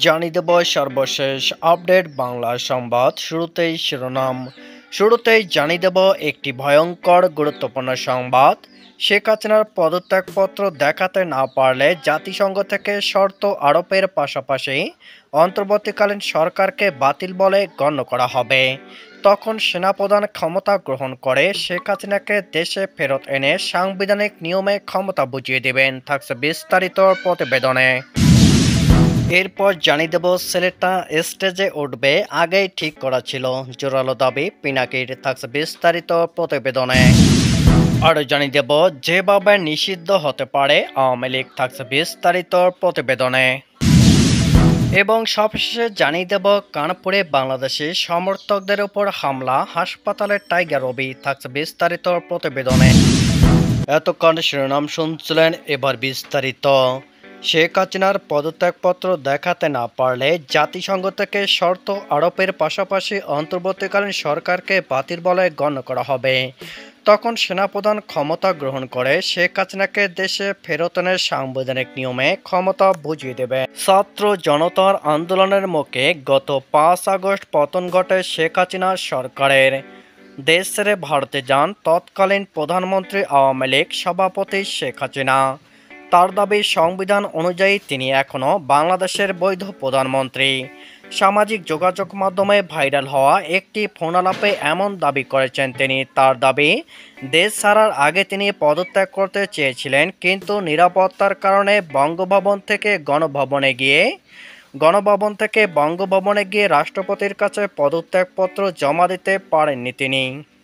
জানিয়ে দেব সর্বশেষ আপডেট বাংলা সংবাদ। শুরুতেই শিরোনাম। শুরুতেই জানিয়ে দেব একটি ভয়ঙ্কর গুরুত্বপূর্ণ সংবাদ। শেখ হাসিনার পদত্যাগপত্র দেখাতে না পারলে জাতিসংঘ থেকে শর্ত আরোপের পাশাপাশি অন্তর্বর্তীকালীন সরকারকে বাতিল বলে গণ্য করা হবে। তখন সেনাপ্রধান ক্ষমতা গ্রহণ করে শেখ হাসিনাকে দেশে ফেরত এনে সাংবিধানিক নিয়মে ক্ষমতা বুঝিয়ে দেবেন। থাকছে বিস্তারিত প্রতিবেদনে। এরপর জানিয়ে দেব সিলেটটা স্টেজে উঠবে আগেই ঠিক করা ছিল, জোরালো দাবি পিনাকির। থাকছে বিস্তারিত প্রতিবেদনে। আরও জানিয়ে দেব যেভাবে নিষিদ্ধ হতে পারে আওয়ামী লীগ। থাকছে বিস্তারিত প্রতিবেদনে। এবং সবশেষে জানিয়ে দেব কানপুরে বাংলাদেশি সমর্থকদের উপর হামলা, হাসপাতালের টাইগার রবি। থাকছে বিস্তারিত প্রতিবেদনে। এতক্ষণ শিরোনাম শুনছিলেন, এবার বিস্তারিত। শেখ হাসিনার পদত্যাগপত্র দেখাতে না পারলে জাতিসংঘ থেকে শর্ত আরোপের পাশাপাশি অন্তর্বর্তীকালীন সরকারকে বাতিল বলে গণ্য করা হবে। তখন সেনাপ্রধান ক্ষমতা গ্রহণ করে শেখ হাসিনাকে দেশে ফেরত এনে সাংবিধানিক নিয়মে ক্ষমতা বুঝিয়ে দেবে। ছাত্র জনতার আন্দোলনের মুখে গত 5 আগস্ট পতন ঘটে শেখ হাসিনা সরকারের। দেশ ছেড়ে ভারতে যান তৎকালীন প্রধানমন্ত্রী আওয়ামী লীগ সভাপতি শেখ হাসিনা। তার দাবি সংবিধান অনুযায়ী তিনি এখনও বাংলাদেশের বৈধ প্রধানমন্ত্রী। সামাজিক যোগাযোগ মাধ্যমে ভাইরাল হওয়া একটি ফোনালাপে এমন দাবি করেছেন তিনি। তার দাবি, দেশ ছাড়ার আগে তিনি পদত্যাগ করতে চেয়েছিলেন, কিন্তু নিরাপত্তার কারণে বঙ্গভবন থেকে বঙ্গভবনে গিয়ে রাষ্ট্রপতির কাছে পদত্যাগপত্র জমা দিতে পারেননি তিনি।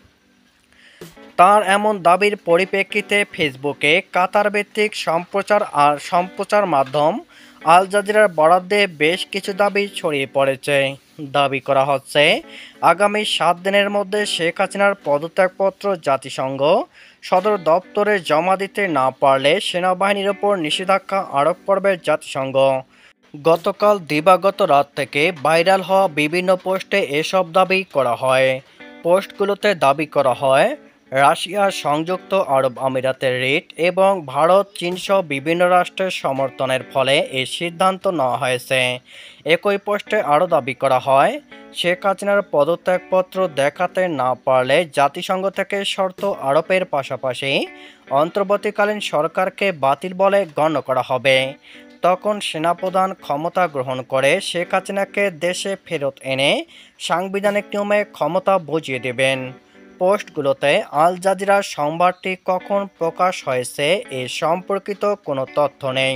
তার এমন দাবির পরিপ্রেক্ষিতে ফেসবুকে কাতার ভিত্তিক সম্প্রচার মাধ্যম আল জাজিরার বরাত দিয়ে বেশ কিছু দাবি ছড়িয়ে পড়েছে। দাবি করা হচ্ছে, আগামী 7 দিনের মধ্যে শেখ হাসিনার পদত্যাগপত্র জাতিসংঘ সদর দপ্তরে জমা দিতে না পারলে সেনাবাহিনীর ওপর নিষেধাজ্ঞা আরোপ করবে জাতিসংঘ। গতকাল দিবাগত রাত থেকে ভাইরাল হওয়া বিভিন্ন পোস্টে এসব দাবি করা হয়। পোস্টগুলোতে দাবি করা হয়, রাশিয়া, সংযুক্ত আরব আমিরাতের রিট এবং ভারত, চীনসহ বিভিন্ন রাষ্ট্রের সমর্থনের ফলে এই সিদ্ধান্ত নেওয়া হয়েছে। একই পোস্টে আরও দাবি করা হয়, শেখ হাসিনার পদত্যাগপত্র দেখাতে না পারলে জাতিসংঘ থেকে শর্ত আরোপের পাশাপাশি অন্তর্বর্তীকালীন সরকারকে বাতিল বলে গণ্য করা হবে। তখন সেনাপ্রধান ক্ষমতা গ্রহণ করে শেখ হাসিনাকে দেশে ফেরত এনে সাংবিধানিক নিয়মে ক্ষমতা বুঝিয়ে দেবেন। পোস্টগুলোতে আল জাজিরার সংবাদটি কখন প্রকাশ হয়েছে এ সম্পর্কিত কোনো তথ্য নেই।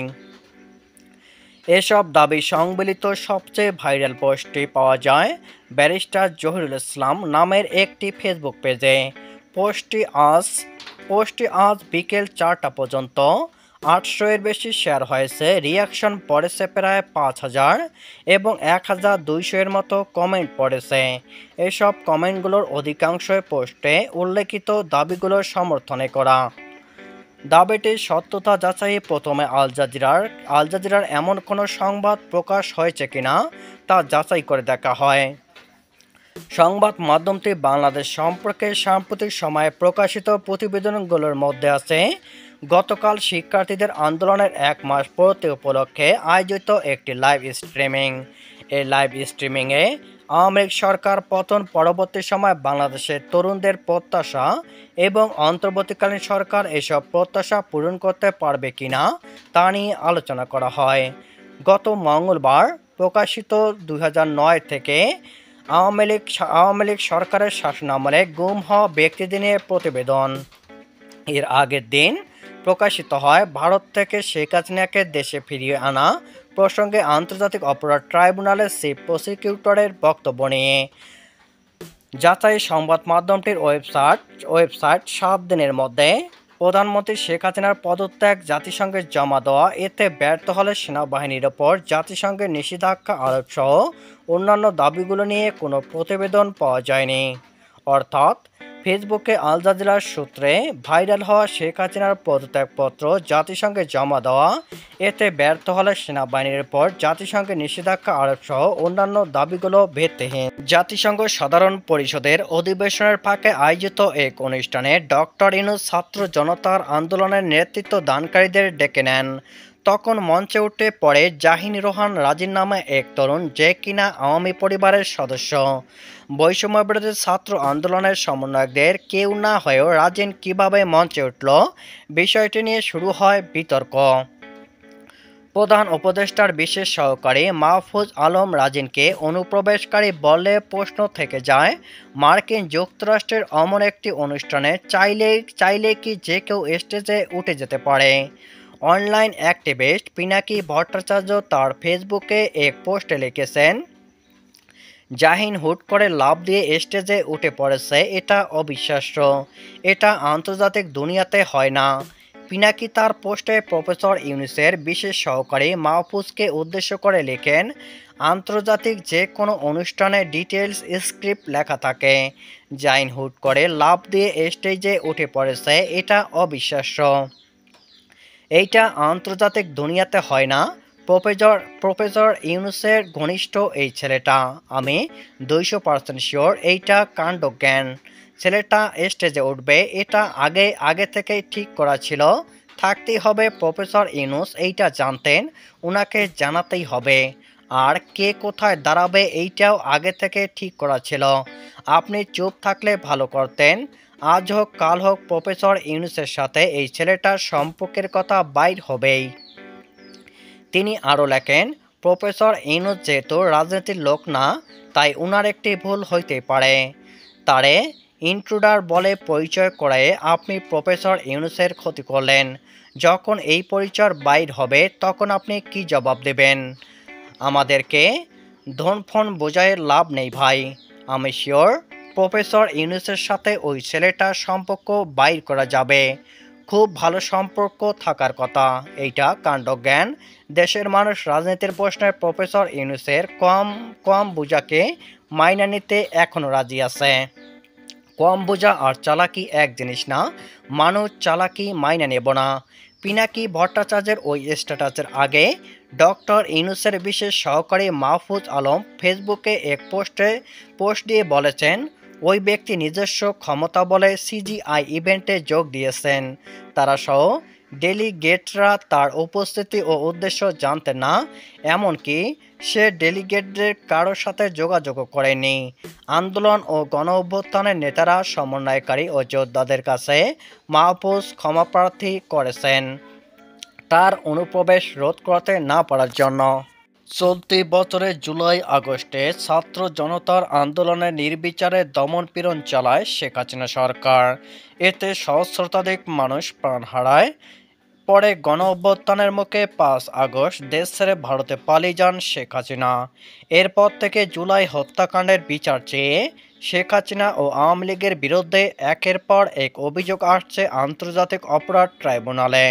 এসব দাবি সংবলিত সবচেয়ে ভাইরাল পোস্টটি পাওয়া যায় ব্যারিস্টার জহিরুল ইসলাম নামের একটি ফেসবুক পেজে। পোস্টটি আজ বিকেল 4টা পর্যন্ত 800-এর বেশি শেয়ার হয়েছে। রিয়াকশন পড়েছে প্রায় 5000 এবং 1200-এর মতো কমেন্ট পড়েছে। এসব কমেন্টগুলোর অধিকাংশই পোস্টে উল্লেখিত দাবিগুলোর সমর্থনে করা। দাবিটির সত্যতা যাচাইয়ে প্রথমে আল জাজিরার এমন কোনো সংবাদ প্রকাশ হয়েছে কিনা তা যাচাই করে দেখা হয়। সংবাদ মাধ্যমটি বাংলাদেশ সম্পর্কে সাম্প্রতিক সময়ে প্রকাশিত প্রতিবেদনগুলোর মধ্যে আছে গতকাল শিক্ষার্থীদের আন্দোলনের 1 মাস পূর্তি উপলক্ষে আয়োজিত একটি লাইভ স্ট্রিমিং। এই লাইভ স্ট্রিমিংয়ে আওয়ামী লীগ সরকার পতন পরবর্তী সময় বাংলাদেশের তরুণদের প্রত্যাশা এবং অন্তর্বর্তীকালীন সরকার এসব প্রত্যাশা পূরণ করতে পারবে কিনা তা নিয়ে আলোচনা করা হয়। গত মঙ্গলবার প্রকাশিত 2009 থেকে আওয়ামী লীগ সরকারের শাসনামলে গুম হওয়া ব্যক্তিদের নিয়ে প্রতিবেদন। এর আগের দিন প্রকাশিত হয় ভারত থেকে শেখ হাসিনাকে দেশে ফিরিয়ে আনা প্রসঙ্গে আন্তর্জাতিক অপরাধ ট্রাইব্যুনালের চিফ প্রসিকিউটরের বক্তব্য নিয়ে। যাচাই সংবাদ মাধ্যমটির ওয়েবসাইট 7 দিনের মধ্যে প্রধানমন্ত্রী শেখ হাসিনার পদত্যাগ জাতিসংঘে জমা দেওয়া, এতে ব্যর্থ হলে সেনাবাহিনীর ওপর জাতিসংঘের নিষেধাজ্ঞা আরোপ সহ অন্যান্য দাবিগুলো নিয়ে কোনো প্রতিবেদন পাওয়া যায়নি। অর্থাৎ ফেসবুকে আল জাজিরার সূত্রে ভাইরাল হওয়া শেখ হাসিনার পদত্যাগপত্র জাতিসংঘে জমা দেওয়া, এতে ব্যর্থ হলে সেনাবাহিনীর উপর জাতিসংঘের নিষেধাজ্ঞা আরোপ সহ অন্যান্য দাবিগুলো ভিত্তিহীন। জাতিসংঘ সাধারণ পরিষদের অধিবেশনের ফাঁকে আয়োজিত এক অনুষ্ঠানে ডক্টর ইউনূস ছাত্র জনতার আন্দোলনের নেতৃত্ব দানকারীদের ডেকে নেন। তখন মঞ্চে উঠে পড়ে জাহিন রোহান রাজিন নামে এক তরুণ, যে কিনা আওয়ামী পরিবারের সদস্য। বৈষম্যবিরোধী ছাত্র আন্দোলনের সমন্বয়কদের কেউ না হয়েও রাজিন কিভাবে মঞ্চে উঠল, বিষয়টি নিয়ে শুরু হয় বিতর্ক। প্রধান উপদেষ্টার বিশেষ সহকারী মাহফুজ আলম রাজিনকে অনুপ্রবেশকারী বললে প্রশ্ন থেকে যায়, মার্কিন যুক্তরাষ্ট্রের অমন একটি অনুষ্ঠানে চাইলে কি যে কেউ স্টেজে উঠে যেতে পারে? অনলাইন অ্যাক্টিভিস্ট পিনাকি ভট্টাচার্য তার ফেসবুকে এক পোস্টে লিখেছেন, জাহিন হুট করে লাফ দিয়ে স্টেজে উঠে পড়েছে, এটা অবিশ্বাস্য। এটা আন্তর্জাতিক দুনিয়াতে হয় না। পিনাকি তার পোস্টে প্রফেসর ইউনুসের বিশেষ সহকারী মাহফুজকে উদ্দেশ্য করে লেখেন, আন্তর্জাতিক যে কোনো অনুষ্ঠানে ডিটেলস স্ক্রিপ্ট লেখা থাকে। জাহিন হুট করে লাফ দিয়ে স্টেজে উঠে পড়েছে, এটা অবিশ্বাস্য। এইটা আন্তর্জাতিক দুনিয়াতে হয় না। প্রফেসর ইউনুসের ঘনিষ্ঠ এই ছেলেটা, আমি 200% শিওর এইটা কাণ্ডজ্ঞান। ছেলেটা স্টেজে উঠবে এটা আগে থেকেই ঠিক করা ছিল। থাকতেই হবে প্রফেসর ইউনুস এইটা জানতেন, উনাকে জানাতেই হবে। আর কে কোথায় দাঁড়াবে এইটাও আগে থেকে ঠিক করা ছিল। আপনি চুপ থাকলে ভালো করতেন। আজ হোক কাল হোক প্রফেসর ইউনুসের সাথে এই ছেলেটার সম্পর্কের কথা বাইর হবেই। তিনি আরও লেখেন, প্রফেসর ইউনুস যেহেতু রাজনীতির লোক না, তাই উনার একটি ভুল হইতেই পারে। তারে ইন্ট্রুডার বলে পরিচয় করায়ে আপনি প্রফেসর ইউনুসের ক্ষতি করলেন। যখন এই পরিচয় বাইর হবে তখন আপনি কি জবাব দেবেন? আমাদেরকে ধনফন বোঝায় লাভ নেই ভাই। আমি শিওর প্রফেসর ইউনুসের সাথে ওই ছেলেটার সম্পর্ক বাইর করা যাবে। খুব ভালো সম্পর্ক থাকার কথা। এইটা কাণ্ডজ্ঞান। দেশের মানুষ রাজনীতির প্রশ্নে প্রফেসর ইউনুসের কম বোঝাকে মাইনা নিতে এখনও রাজি আছে। কম বোঝা আর চালাকি এক জিনিস না, মানুষ চালাকি মাইনা নেব না। পিনাকি ভট্টাচার্যের ওই স্ট্যাটাসের আগে ডক্টর ইউনুসের বিশেষ সহকারী মাহফুজ আলম ফেসবুকে এক পোস্ট দিয়ে বলেছেন, ওই ব্যক্তি নিজস্ব ক্ষমতা বলে সিজিআই ইভেন্টে যোগ দিয়েছেন। তারা সহ ডেলিগেটরা তার উপস্থিতি ও উদ্দেশ্য জানতেন না, এমনকি সে ডেলিগেটদের কারোর সাথে যোগাযোগও করেনি। আন্দোলন ও গণ অভ্যুত্থানের নেতারা সমন্বয়কারী ও যোদ্ধাদের কাছে মাহফুজ ক্ষমাপ্রার্থী করেছেন তার অনুপ্রবেশ রোধ করতে না পারার জন্য। চলতি বছরের জুলাই আগস্টে ছাত্র জনতার আন্দোলনে নির্বিচারে দমনপীড়ন চালায় শেখ হাসিনা সরকার। এতে সহস্রাধিক মানুষ প্রাণ হারায়। পরে গণ অভ্যুত্থানের মুখে 5 আগস্ট দেশ ছেড়ে ভারতে পালিয়ে যান শেখ হাসিনা। এরপর থেকে জুলাই হত্যাকাণ্ডের বিচার চেয়ে শেখ হাসিনা ও আওয়ামী লীগের বিরুদ্ধে একের পর এক অভিযোগ আসছে আন্তর্জাতিক অপরাধ ট্রাইব্যুনালে।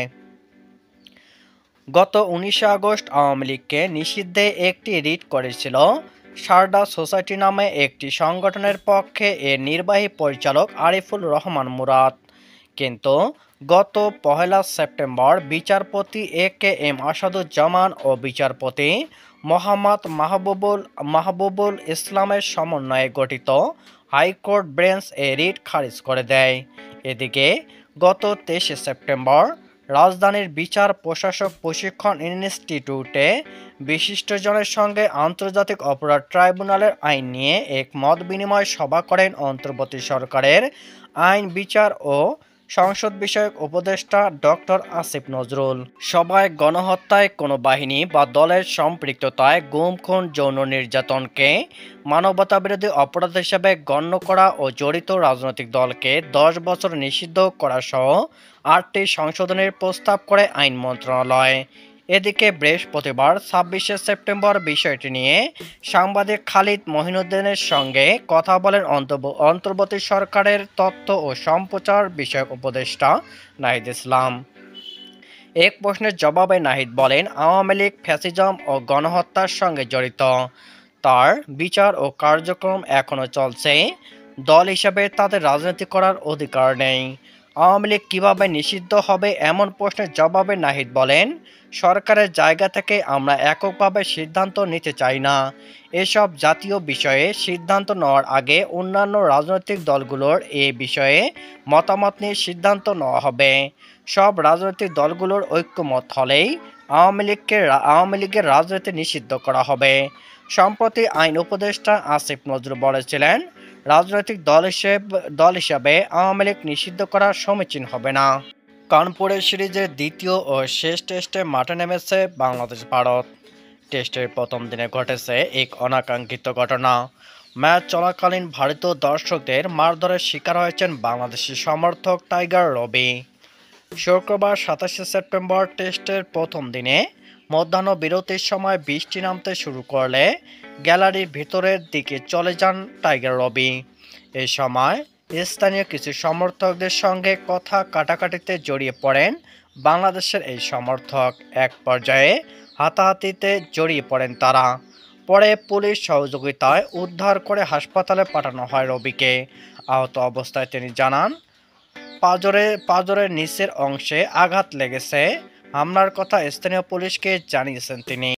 গত 19 আগস্ট আওয়ামী লীগকে নিষিদ্ধে একটি রিট করেছিল সারদা সোসাইটি নামে একটি সংগঠনের পক্ষে এর নির্বাহী পরিচালক আরিফুল রহমান মুরাদ। কিন্তু গত 1 সেপ্টেম্বর বিচারপতি এ.কে.এম. আসাদুজ্জামান ও বিচারপতি মোহাম্মদ মাহবুবুল ইসলামের সমন্বয়ে গঠিত হাইকোর্ট বেঞ্চ এ রিট খারিজ করে দেয়। এদিকে গত 23 সেপ্টেম্বর রাজধানীর বিচার প্রশাসক প্রশিক্ষণ ইনস্টিটিউটে বিশিষ্টজনের সঙ্গে আন্তর্জাতিক অপরাধ ট্রাইব্যুনালের আইন নিয়ে এক মত বিনিময় সভা করেন অন্তর্বর্তী সরকারের আইন বিচার ও সংসদ বিষয়ক উপদেষ্টা ডক্টর আসিফ নজরুল। সভায় গণহত্যায় কোনো বাহিনী বা দলের সম্পৃক্ততায় গুম, খুন, যৌন নির্যাতনকে মানবতাবিরোধী অপরাধ হিসেবে গণ্য করা ও জড়িত রাজনৈতিক দলকে 10 বছর নিষিদ্ধ করা সহ 8টি সংশোধনের প্রস্তাব করে আইন মন্ত্রণালয়। এদিকে বৃহস্পতিবার 26 সেপ্টেম্বর বিষয়টি নিয়ে সাংবাদিক খালিদ মহিনুদ্দিনের সঙ্গে কথা বলেন অন্তর্বর্তী সরকারের তথ্য ও সম্প্রচার বিষয়ক উপদেষ্টা নাহিদ ইসলাম। এক প্রশ্নের জবাবে নাহিদ বলেন, আওয়ামী লীগ ফ্যাসিজম ও গণহত্যার সঙ্গে জড়িত। তার বিচার ও কার্যক্রম এখনও চলছে। দল হিসেবে তাদের রাজনীতি করার অধিকার নেই। আওয়ামী লীগ কীভাবে নিষিদ্ধ হবে এমন প্রশ্নের জবাবে নাহিদ বলেন, সরকারের জায়গা থেকে আমরা এককভাবে সিদ্ধান্ত নিতে চাই না। এসব জাতীয় বিষয়ে সিদ্ধান্ত নেওয়ার আগে অন্যান্য রাজনৈতিক দলগুলোর এ বিষয়ে মতামত নিয়ে সিদ্ধান্ত নেওয়া হবে। সব রাজনৈতিক দলগুলোর ঐক্যমত হলেই আওয়ামী লীগের রাজনীতি নিষিদ্ধ করা হবে। সম্প্রতি আইন উপদেষ্টা আসিফ নজরুল বলেছিলেন, রাজনৈতিক দল হিসেবে আওয়ামী লীগ নিষিদ্ধ করা সমীচীন হবে না। কানপুরের সিরিজের দ্বিতীয় ও শেষ টেস্টে মাঠে নেমেছে বাংলাদেশ ভারত। টেস্টের প্রথম দিনে ঘটেছে এক অনাকাঙ্ক্ষিত ঘটনা। ম্যাচ চলাকালীন ভারতীয় দর্শকদের মারধরের শিকার হয়েছেন বাংলাদেশি সমর্থক টাইগার রবি। শুক্রবার ২৭শে সেপ্টেম্বর টেস্টের প্রথম দিনে মধ্যাহ্ন বিরতির সময় বৃষ্টি নামতে শুরু করলে গ্যালারির ভিতরের দিকে চলে যান টাইগার রবি। এই সময় স্থানীয় কিছু সমর্থকদের সঙ্গে কথা কাটাকাটিতে জড়িয়ে পড়েন বাংলাদেশের এই সমর্থক। এক পর্যায়ে হাতাহাতিতে জড়িয়ে পড়েন তারা। পরে পুলিশ সহযোগিতায় উদ্ধার করে হাসপাতালে পাঠানো হয় রবিকে। আহত অবস্থায় তিনি জানান, পাঁজরের নিচের অংশে আঘাত লেগেছে। হামলার কথা স্থানীয় পুলিশকে জানিয়েছেন তিনি।